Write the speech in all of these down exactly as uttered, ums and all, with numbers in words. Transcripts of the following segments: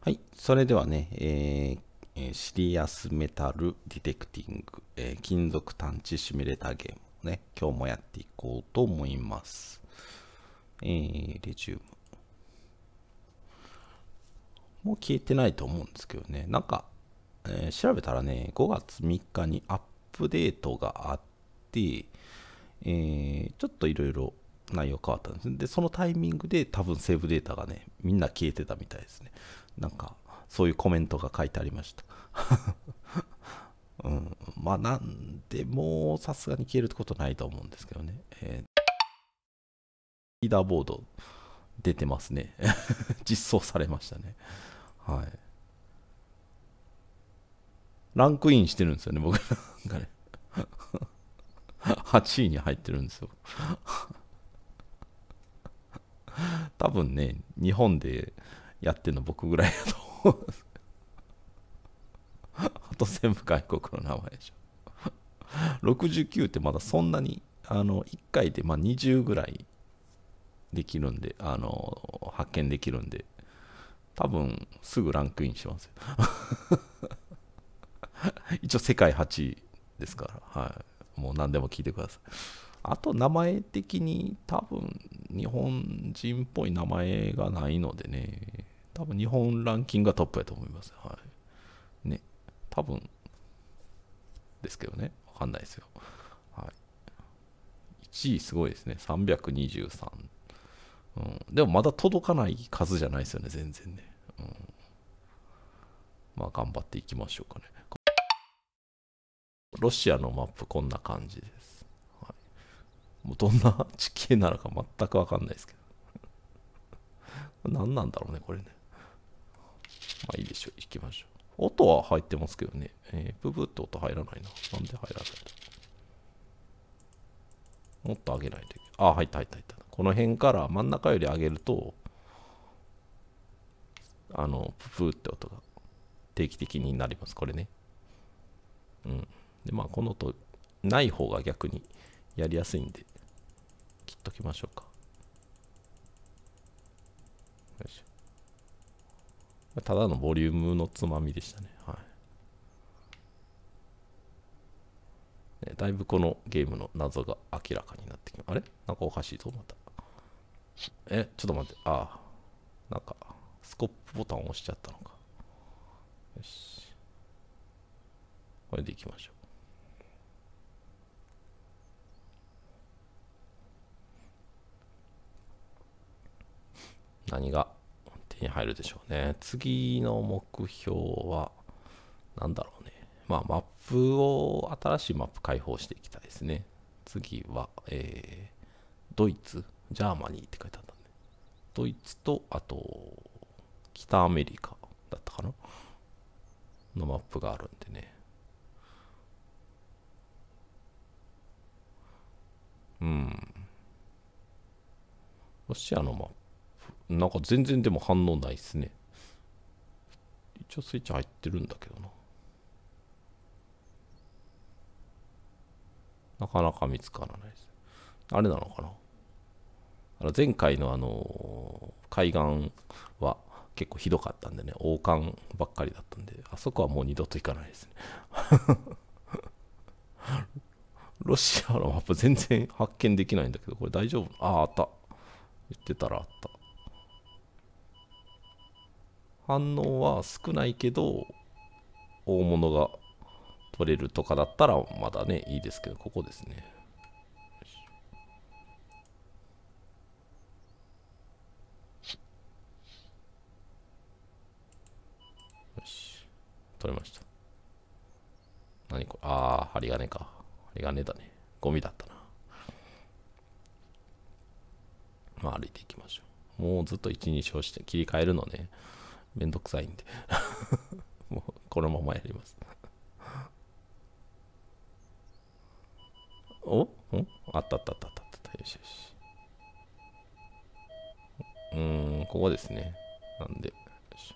はい、それではね、えーえーシリアスメタルディテクティング、えー金属探知シミュレーターゲームをね、今日もやっていこうと思います。えー、レジューム。もう消えてないと思うんですけどね、なんか、えー調べたらね、ごがつみっかにアップデートがあって、えーちょっといろいろ内容変わったんですね。で、そのタイミングで多分セーブデータがね、みんな消えてたみたいですね。なんか、そういうコメントが書いてありました。うん、まあなんでもうさすがに消えることないと思うんですけどね、えー、リーダーボード出てますね。実装されましたね。はい。ランクインしてるんですよね、僕なんかね。はちいに入ってるんですよ。多分ね、日本でやってるの僕ぐらいだと思う。あと全部外国の名前でしょ。ろくじゅうきゅうってまだそんなに、あの、いっかいでまあにじゅうぐらいできるんで、あの、発見できるんで、多分すぐランクインしますよ。一応世界はちいですから、はい。もう何でも聞いてください。あと名前的に多分日本人っぽい名前がないのでね、多分日本ランキングがトップやと思います。はい。ね。多分ですけどね。わかんないですよ。はい。いちいすごいですね。さんびゃくにじゅうさん。うん。でもまだ届かない数じゃないですよね、全然ね。うん。まあ頑張っていきましょうかね。ロシアのマップこんな感じです。はい、もうどんな地形なのか全くわかんないですけど。何なんだろうね、これね。まあいいでしょう。行きましょう。音は入ってますけどね。えー、ブブって音入らないな。なんで入らないの？もっと上げないといけない。あ、入った入った入った。この辺から真ん中より上げると、あの、ブブって音が定期的になります。これね。うん。で、まあこの音、ない方が逆にやりやすいんで、切っときましょうか。よいしょ。ただのボリュームのつまみでしたね。はい。ね、だいぶこのゲームの謎が明らかになってきます。あれなんかおかしいぞ、また。え、ちょっと待って。ああ、なんか、スコップボタンを押しちゃったのか。よし。これでいきましょう。何が手に入るでしょうね。次の目標は、なんだろうね。まあ、マップを、新しいマップ開放していきたいですね。次は、えー、ドイツ、ジャーマニーって書いてあったんで。ドイツと、あと、北アメリカだったかなのマップがあるんでね。うん。ロシアのマップ、なんか全然でも反応ないっすね。一応スイッチ入ってるんだけどな。なかなか見つからないです。あれなのかな、あの前回のあの海岸は結構ひどかったんでね、王冠ばっかりだったんで、あそこはもう二度と行かないですね。ロシアのマップ全然発見できないんだけど、これ大丈夫？ああ、あった。言ってたらあった。反応は少ないけど、大物が取れるとかだったらまだね、いいですけど、ここですね。よし。取れました。何これ？ああ、針金か。針金だね。ゴミだったな。まあ歩いていきましょう。もうずっといちに勝して切り替えるのね、めんどくさいんで。もうこのままやります。おんあったあったあったあったあった。よしよし。うーん、ここですね。なんで、よし。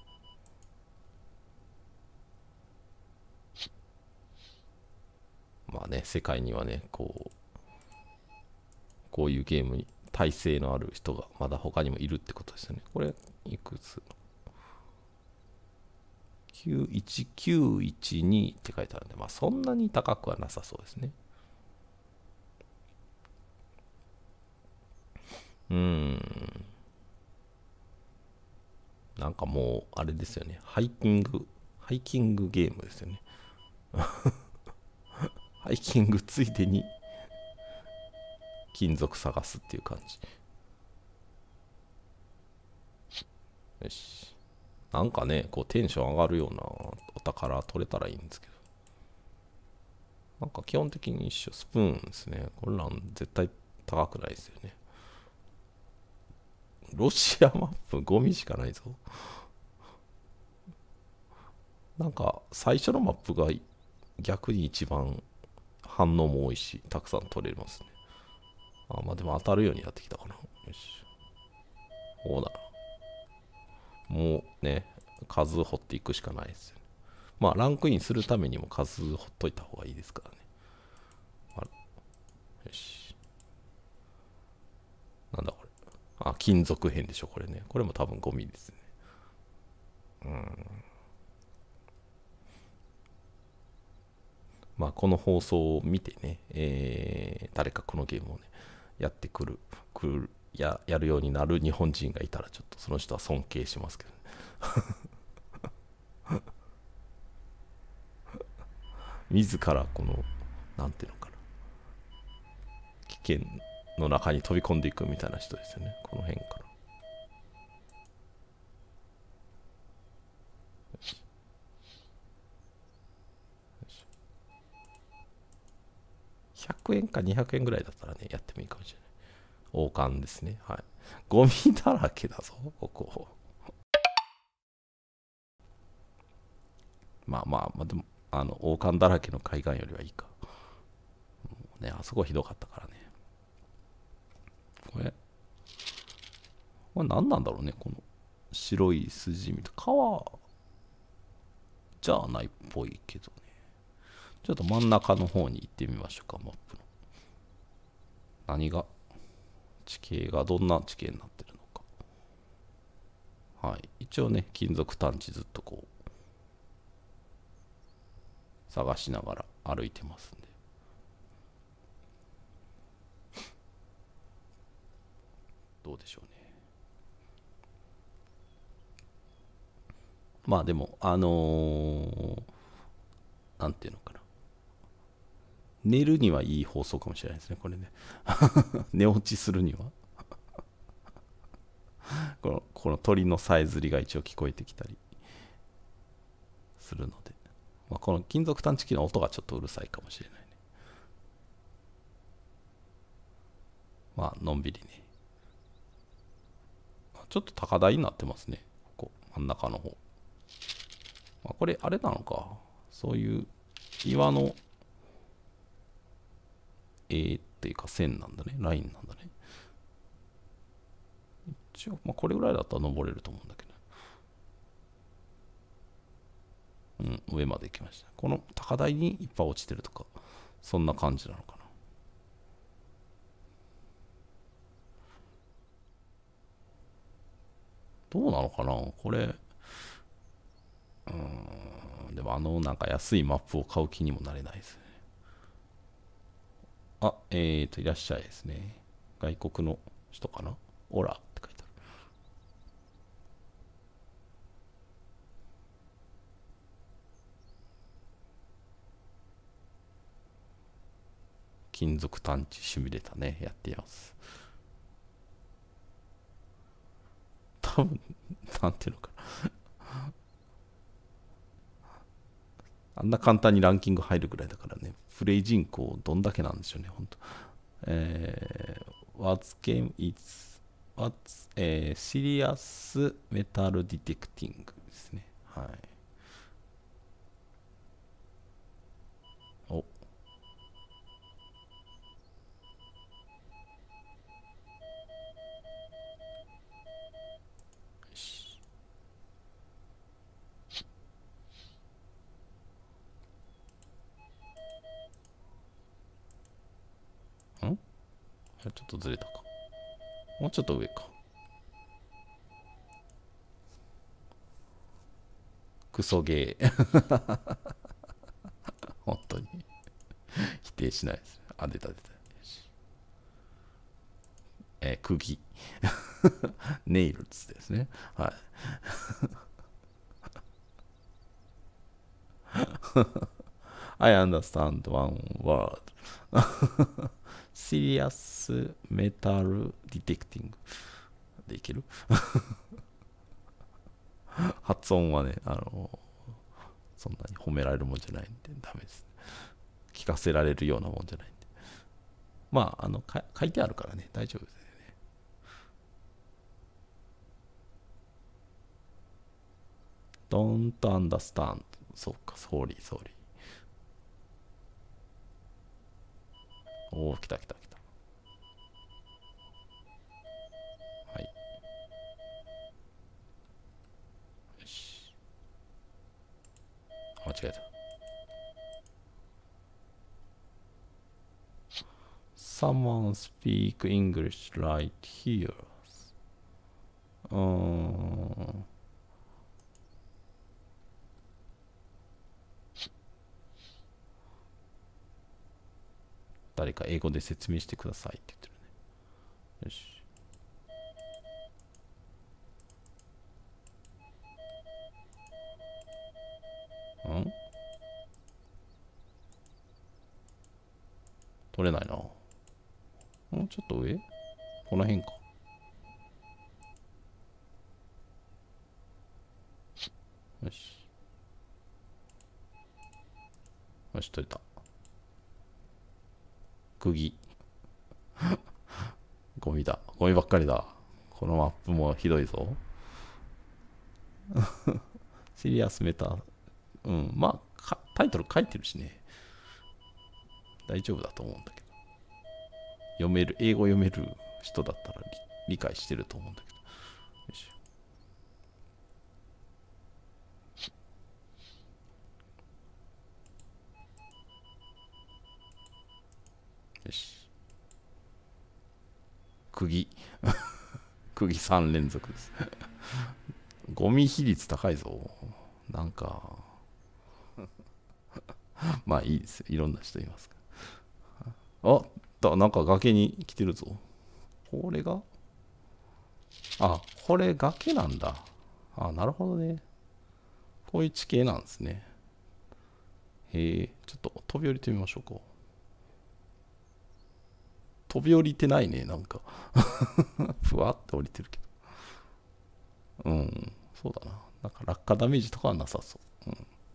まあね、世界にはね、こう、こういうゲームに耐性のある人がまだ他にもいるってことですよね。これ、いくつきゅういちきゅういちにって書いてあるんで、まあそんなに高くはなさそうですね。うーん。なんかもう、あれですよね。ハイキング、ハイキングゲームですよね。ハイキングついでに金属探すっていう感じ。よし。なんかね、こうテンション上がるようなお宝取れたらいいんですけど。なんか基本的に一緒、スプーンですね。これら絶対高くないですよね。ロシアマップゴミしかないぞ。なんか最初のマップが逆に一番反応も多いし、たくさん取れますね。あ、まあでも当たるようになってきたかな。よし。こうだな。もうね、数掘っていくしかないですよね。まあランクインするためにも数掘っといた方がいいですからね。あれよし。なんだこれ。あ、金属片でしょ、これね。これも多分ゴミですね。うん。まあこの放送を見てね、えー、誰かこのゲームをね、やってくる、くる、や、やるようになる日本人がいたら、ちょっとその人は尊敬しますけどね。自らこの、なんていうのかな、危険の中に飛び込んでいくみたいな人ですよね。この辺から。ひゃくえんかにひゃくえんぐらいだったらね、やってもいいかもしれない。王冠ですね。はい。ゴミだらけだぞ、ここ。まあまあ、まあ、でも、あの、王冠だらけの海岸よりはいいか。ね、あそこひどかったからね。これ、これ何なんだろうね、この白い筋みたいな。川じゃないっぽいけどね。ちょっと真ん中の方に行ってみましょうか、マップの。何が、地形がどんな地形になってるのか。はい。一応ね、金属探知ずっとこう、探しながら歩いてますんで。どうでしょうね。まあでも、あのー、なんていうのかな。寝るにはいい放送かもしれないですね、これね。寝落ちするにはこの、この鳥のさえずりが一応聞こえてきたりするので、まあ、この金属探知機の音がちょっとうるさいかもしれないね。まあ、のんびりね。ちょっと高台になってますね。ここ、真ん中の方。まあ、これ、あれなのか。そういう岩の、えーっていうか線なんだね。ラインなんだね。一応、まあ、これぐらいだったら登れると思うんだけど。うん、上まで行きました。この高台にいっぱい落ちてるとか、そんな感じなのかな。どうなのかなこれ。うーん、でもあのなんか安いマップを買う気にもなれないですね。あ、えーと、いらっしゃいですね。外国の人かな。オラって書いてある。金属探知シミュレーターね、やっています。多分、なんていうのかな。あんな簡単にランキング入るぐらいだからね、プレイ人口どんだけなんでしょうね、本当。えー、What game is, What's、えー、Serious Metal Detecting ですね。はい。お、よし。んちょっとずれたか。もうちょっと上か。 クソゲー。本当に。否定しないです。あ、出た出た。えー、釘。ネイルズですね。はい。I understand one word. Serious metal detecting. でいける？発音はね、あの、そんなに褒められるもんじゃないんで、ダメです。聞かせられるようなもんじゃないんで。まあ、あの、か書いてあるからね、大丈夫ですね。Don't understand. そうか、sorry, sorry. おー、来た来た来た。はい。よし。間違えた。Someone speak English right here. うーん。誰か英語で説明してくださいって言ってるね。よし。ん取れないな。もうちょっと上この辺か。よし。よし、取れた。釘。ゴミだ。ゴミばっかりだ。このマップもひどいぞ。シリアスメタ。うん。まあ、タイトル書いてるしね。大丈夫だと思うんだけど。読める、英語読める人だったら理解してると思うんだけど。よいしょ。よし。釘。釘さん連続です。ゴミ比率高いぞ。なんか、まあいいですよ。いろんな人いますから。あだ、なんか崖に来てるぞ。これがあ、これ崖なんだ。あ、なるほどね。こういう地形なんですね。へえ、ちょっと飛び降りてみましょうか。飛び降りてないね、なんか。ふわって降りてるけど。うん、そうだな。なんか落下ダメージとかはなさそう。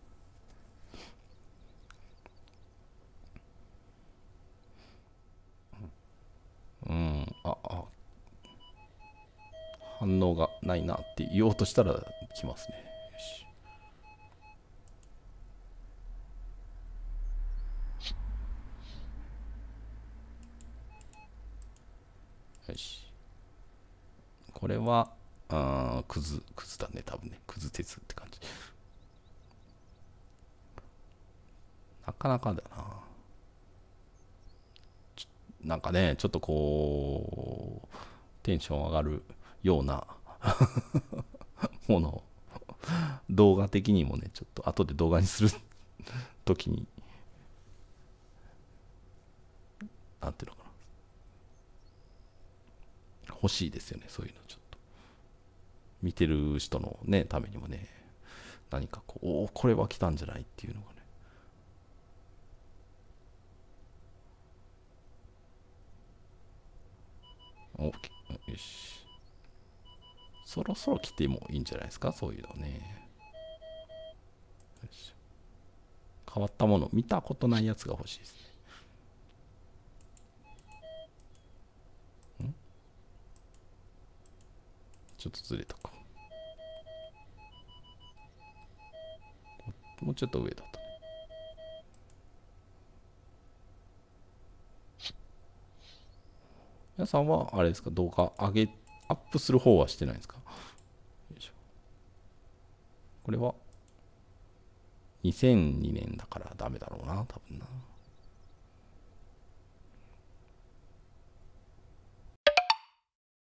うん、うん、あ、あ、反応がないなって言おうとしたら来ますね。よし。よし。これは、あークズ、クズだね、多分ね。クズ鉄って感じ。なかなかだな。なんかね、ちょっとこう、テンション上がるようなものを動画的にもね、ちょっと後で動画にするときに、なんていうのかな。欲しいですよね、そういうのちょっと。見てる人のね、ためにもね、何かこう、おお、これは来たんじゃないっていうのがね。お、よし。そろそろ来てもいいんじゃないですか、そういうのね。よし。変わったもの、見たことないやつが欲しいですね。んちょっとずれたか。もうちょっと上だと。皆さんは、あれですか、動画上げ、アップする方はしてないんですか？よいしょ。これは、にせんにねんだからダメだろうな、多分な。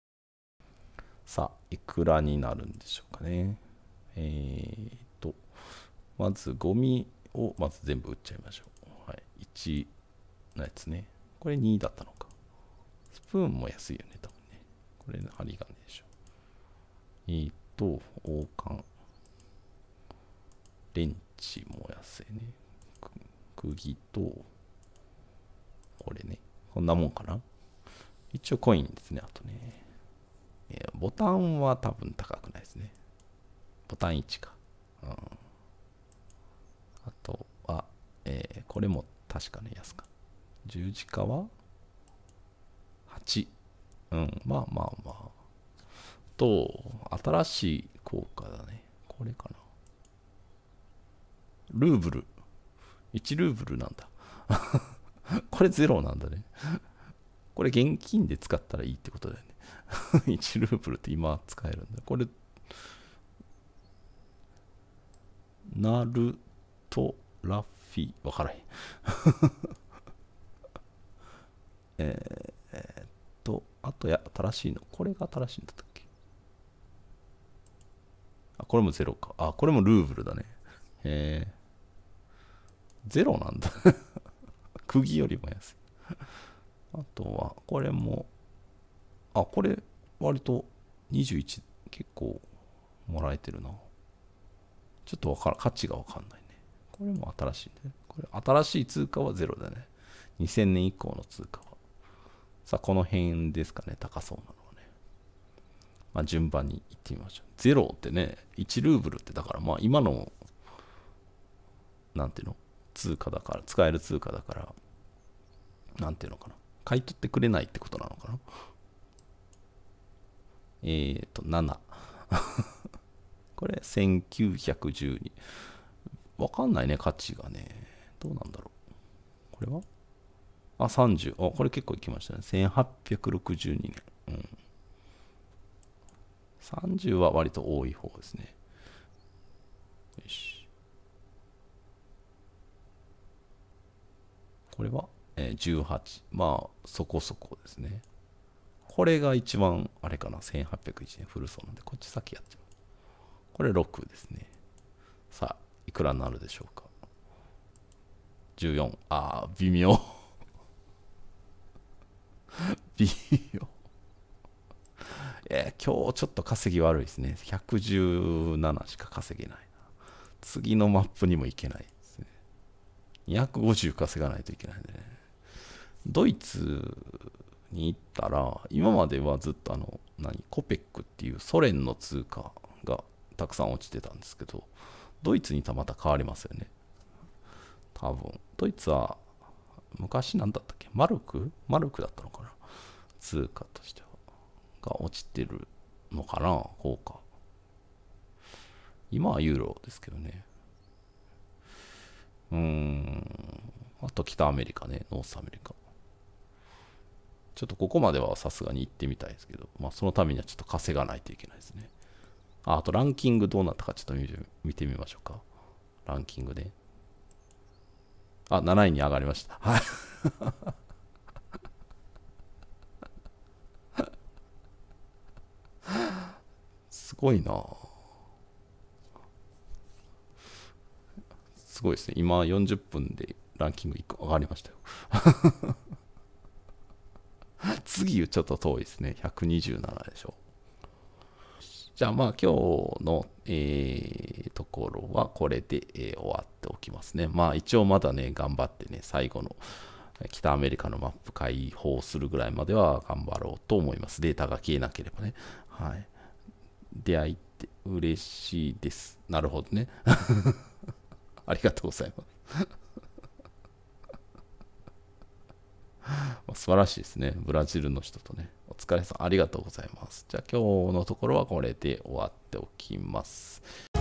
さあ、いくらになるんでしょうかね。えーっと、 まずゴミをまず全部売っちゃいましょう。はい。いちのやつね。これにだったのか。スプーンも安いよね、多分ね。これ針金でしょ。えーっと、王冠。レンチも安いね。釘と、これね。こんなもんかな。一応コインですね、あとね。えーボタンは多分高くないですね。ボタンいちか。うん、あとは、えーこれも確かね、安か。十字架ははち。うん、まあまあまあ。と、新しい効果だね。これかな。ルーブル。いちルーブルなんだ。これゼロなんだね。これ現金で使ったらいいってことだよね。いちルーブルって今使えるんだ。これ、ナルトラフィ、わからへん。えーえーっと、あとや、新しいの。これが新しいんだったっけ？あ、これもゼロか。あ、これもルーブルだね。へえ。ゼロなんだ。釘よりも安い。あとは、これも、あ、これ、割とにじゅういち、結構もらえてるな。ちょっとわからん、価値がわかんないね。これも新しいね。これ、新しい通貨はゼロだね。にせんねん以降の通貨は。さあ、この辺ですかね、高そうなのはね。まあ、順番にいってみましょう。ゼロってね、いちルーブルってだから、まあ、今の、なんていうの通貨だから、使える通貨だから、なんていうのかな。買い取ってくれないってことなのかな。えーと、なな。これ、せんきゅうひゃくじゅうに。わかんないね、価値がね。どうなんだろう。これはあ、さんじゅう。あ、これ結構いきましたね。せんはっぴゃくろくじゅうにねん。うん。さんじゅうは割と多い方ですね。よし。これは、えー、じゅうはち。まあ、そこそこですね。これが一番、あれかな、せんはっぴゃくいちねん古そうなんで、こっち先やっちゃう。これろくですね。さあ、いくらになるでしょうか。じゅうよん。ああ、微妙。微妙。えー、今日ちょっと稼ぎ悪いですね。ひゃくじゅうななしか稼げないな。次のマップにも行けないですね。にひゃくごじゅう稼がないといけないんでね。ドイツに行ったら、今まではずっとあの、何、コペックっていうソ連の通貨がたくさん落ちてたんですけど、ドイツに行ったらまた変わりますよね。多分。ドイツは、昔なんだったっけマルクマルクだったのかな通貨としては。が落ちてるのかな効果。今はユーロですけどね。うーん。あと北アメリカね。ノースアメリカ。ちょっとここまではさすがに行ってみたいですけど、まあそのためにはちょっと稼がないといけないですね。あ、あとランキングどうなったかちょっと見て見てみましょうか。ランキングで。あ、なないに上がりました。はい。すごいな。すごいですね。今よんじゅっぷんでランキングいっこ上がりましたよ。次ちょっと遠いですね。ひゃくにじゅうななでしょ。じゃあまあ今日の、えーところはこれで、えー終わっておきますね。まあ一応まだね、頑張ってね、最後の北アメリカのマップ開放するぐらいまでは頑張ろうと思います。データが消えなければね。はい。出会いって嬉しいです。なるほどね。ありがとうございます。素晴らしいですね。ブラジルの人とね。お疲れさん、ありがとうございます。じゃあ今日のところはこれで終わっておきます。